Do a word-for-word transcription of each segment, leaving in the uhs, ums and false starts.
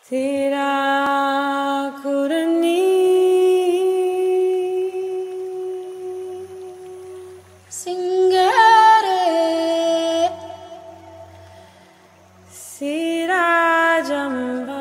तेरा कुरनी सिंगारे सिरा Jamba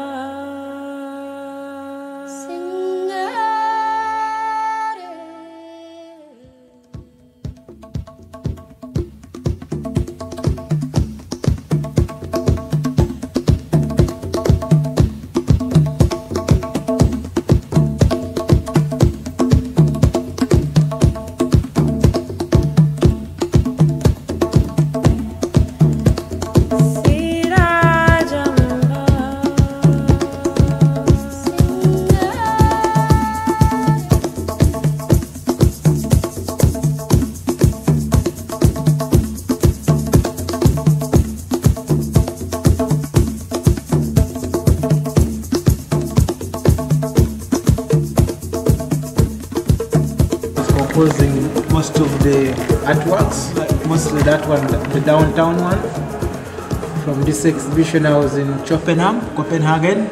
composing most of the artworks, mostly that one, the downtown one. From this exhibition I was in Copenhagen, Copenhagen.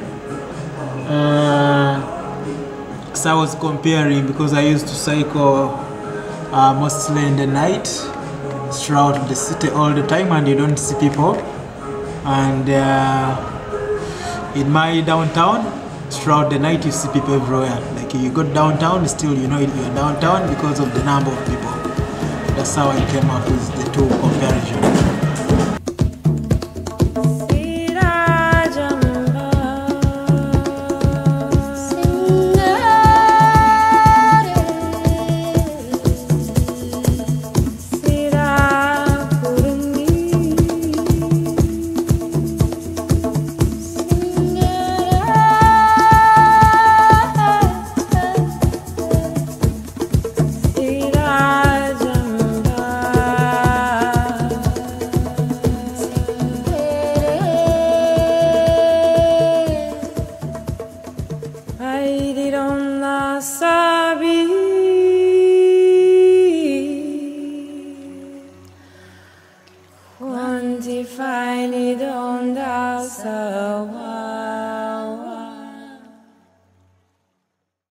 Uh, so I was comparing because I used to cycle uh, mostly in the night throughout the city all the time, and you don't see people. And uh, in my downtown, throughout the night you see people everywhere. Like you go downtown, still you know you're downtown because of the number of people. That's how I came up with the two comparisons. Quantify ni donda sawa.